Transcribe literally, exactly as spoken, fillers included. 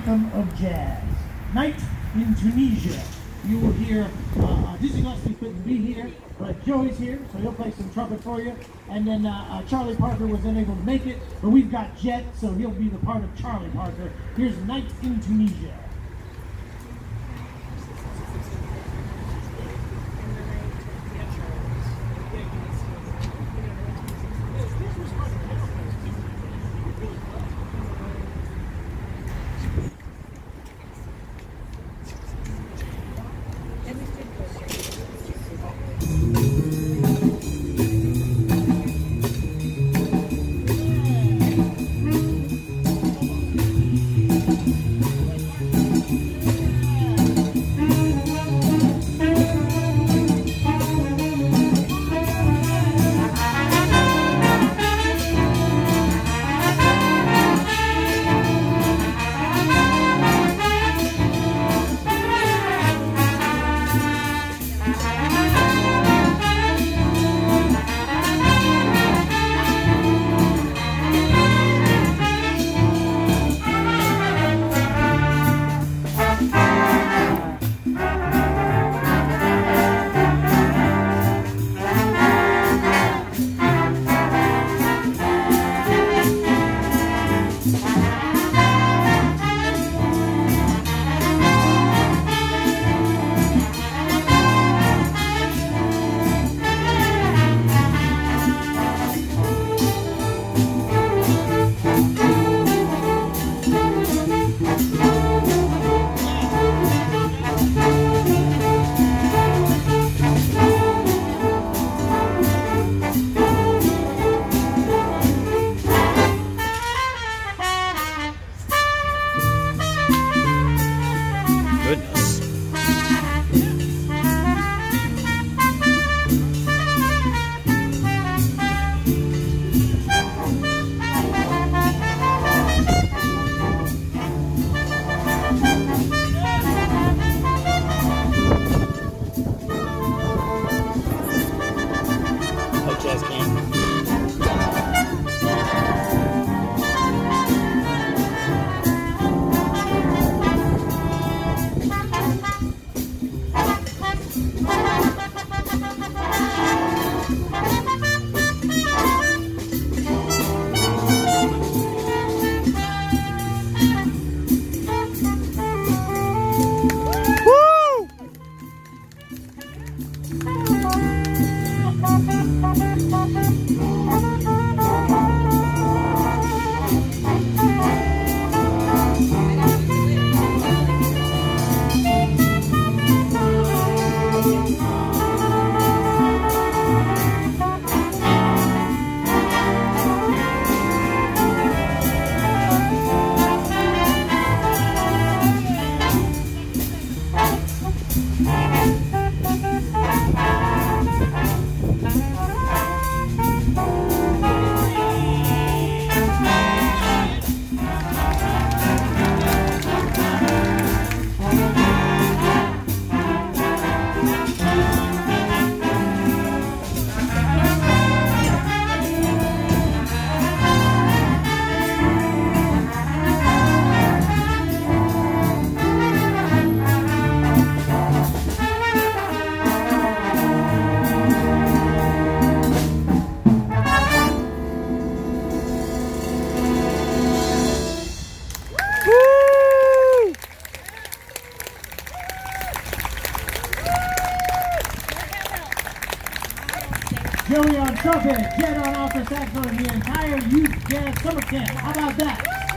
anthem of jazz. Night in Tunisia. You will hear uh, Dizzy Gillespie couldn't be here, but Joey's here, so he'll play some trumpet for you. And then uh, uh, Charlie Parker was unable to make it, but we've got Jet, so he'll be the part of Charlie Parker. Here's Night in Tunisia. Goodness. Oh, Jazz King. Joey on trumpet, Jet on alto saxophone, the entire youth jazz summer camp. How about that?